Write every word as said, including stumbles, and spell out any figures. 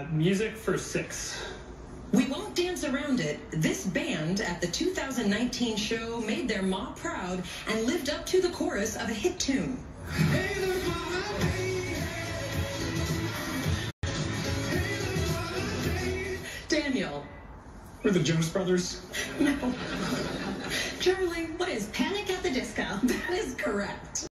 music for six. We won't dance around it. This band at the two thousand nineteen show made their ma proud and lived up to the chorus of a hit tune. Hey there, mama, hey. Hey there, Daniel. We're the Jonas Brothers. No. Charlie, what is Panic at the Disco? That is correct.